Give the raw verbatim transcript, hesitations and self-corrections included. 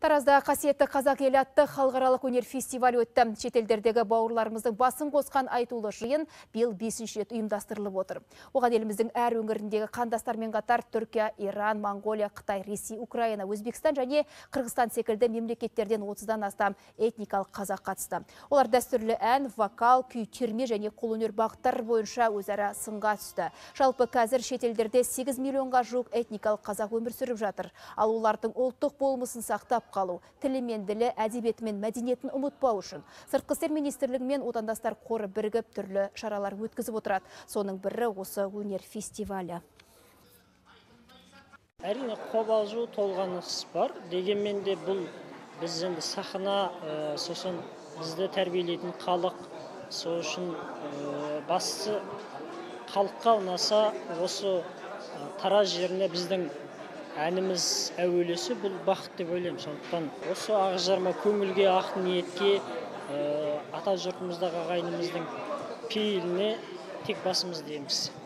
Таразда қасиетті қазақ елі атты халықаралық өнер фестивалі өтті. Шетелдердегі бауырларымыздың басын қосқан айтулы жиын биыл бесінші рет ұйымдастырылып отыр. Оған еліміздің әр өңіріндегі қандастармен қатар Түркия, Иран, Монголия, Қытай, Ресей, Украина, Өзбекстан және Қырғызстан секілді мемлекеттерден отыздан астам этникалық қазақ қатысты. Олар дәстүрлі ән, вокал, күй терме және қолөнер бағыттар бойынша өзара сынға түсті. Жалпы қазір шетелдерде сегіз миллионға жуық этникалық қазақ өмір сүріп жатыр. Ал олардың ұлттық болмысын сақтап қалу, тілі мен ділі, әдебиеті мен мәдениетін ұмытпау үшін Сыртқы істер министрлігі мен отандастар қоры бірігіп түрлі шаралар өткізіп отырады. Соның бірі осы өнер фестивалі. Әрине қобалжу толғаныс бар. Дегенмен де бұл біз енді сахна, сосын бізді тәрбиелейтін халық, сол үшін басты халыққа ұнаса осы Тараз жеріне біздің әніміз әуелесі бұл бақыт деп ойлаймын. Сондықтан осы ағызарма көңілге, ақ ниетке, ата жұртымыздағы ағайынымыздың пейіліне тек басымыз дейміз.